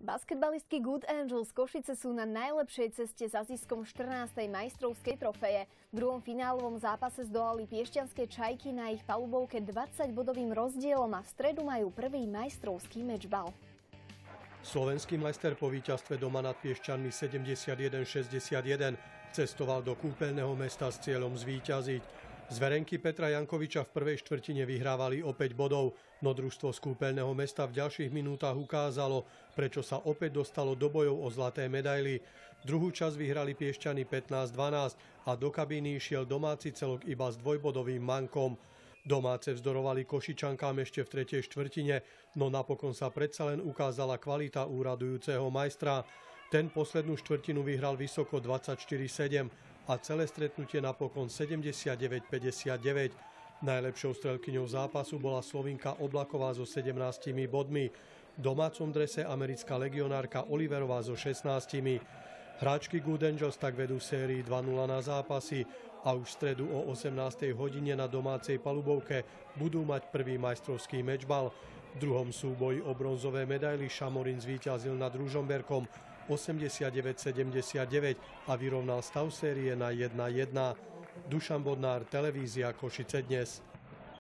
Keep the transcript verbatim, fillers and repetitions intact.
Basketbalistky Good Angels Košice sú na najlepšej ceste za ziskom štrnástej majstrovskej trofeje. V druhom finálovom zápase zdolali piešťanské Čajky na ich palubovke dvadsaťbodovým rozdielom a v stredu majú prvý majstrovský mečbal. Slovenský majster po víťazstve doma nad Piešťanmi sedemdesiatjeden šesťdesiatjeden cestoval do kúpeľného mesta s cieľom zvíťaziť. Zverenky Petra Jankoviča v prvej štvrtine vyhrávali o päť bodov, no družstvo z kúpeľného mesta v ďalších minútach ukázalo, prečo sa opäť dostalo do bojov o zlaté medaily. Druhú časť vyhrali Piešťany pätnásť dvanásť a do kabíny išiel domáci celok iba s dvojbodovým mankom. Domáce vzdorovali Košičankám ešte v tretej štvrtine, no napokon sa predsa len ukázala kvalita úradujúceho majstra. Ten poslednú štvrtinu vyhral vysoko dvadsaťštyri sedem a celé stretnutie napokon sedemdesiatdeväť päťdesiatdeväť. Najlepšou strelkyňou zápasu bola Slovinka Oblaková so sedemnástimi bodmi. V domácom drese americká legionárka Oliverová so šestnástimi. Hráčky Good Angels tak vedú v sérii dva nula na zápasy a už v stredu o osemnástej hodine na domácej palubovke budú mať prvý majstrovský mečbal. V druhom súboji o bronzové medaily Šamorín zvíťazil nad Ružomberkom osemdesiatdeväť sedemdesiatdeväť a vyrovnal stav série na jedna jedna. Dušan Bodnár, televízia Košice dnes.